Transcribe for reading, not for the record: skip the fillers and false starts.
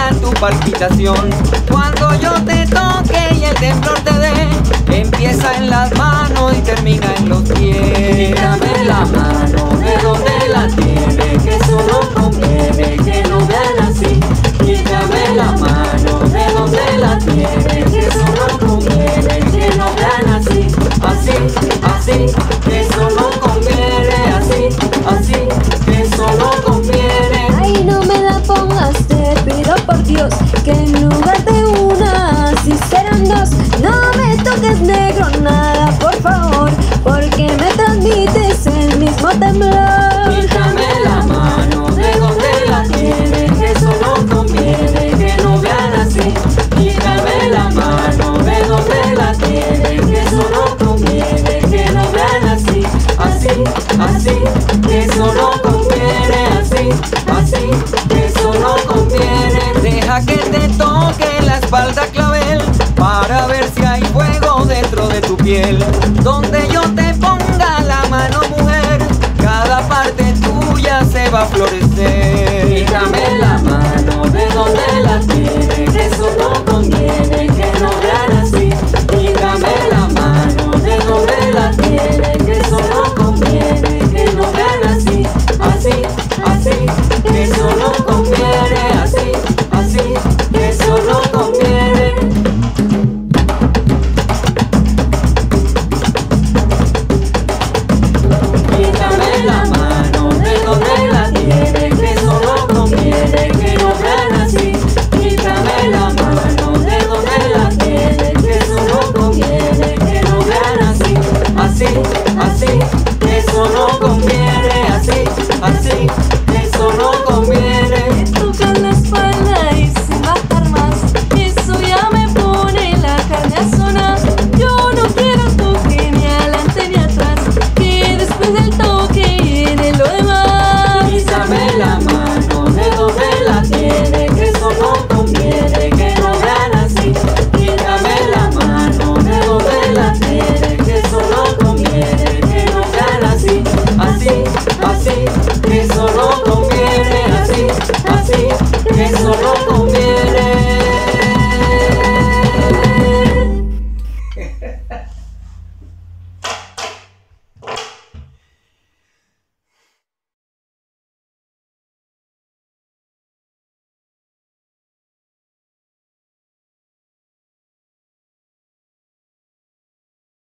sienta tu palpitación. Cuando yo te toque y el temblor te dé, empieza en las manos y termina en los pies. Quítame la mano, ¿de dónde la tiene? Que eso no conviene, que no vean así. Quítame la mano, ¿de dónde la tiene? Que eso no conviene, que no vean así. Así, así, que eso no conviene. Así, así, que eso no conviene. Ay, no me la pongas, te pido por Dios, que en lugar de una, así serán dos. No me toques, negro, nada, por favor, porque me transmites el mismo temblor. Quítame la mano, ¿de dónde la tiene? Que eso no conviene, que no vean así. Quítame la mano, ¿de dónde la tiene? Que eso no conviene, que no vean así. Así, así, que eso no conviene. Así, así, que eso no conviene. Deja que te toque la espalda clavel para ver si hay fuego dentro de tu piel. Donde yo te ponga la mano, mujer, cada parte tuya se va a florecer. Quítame la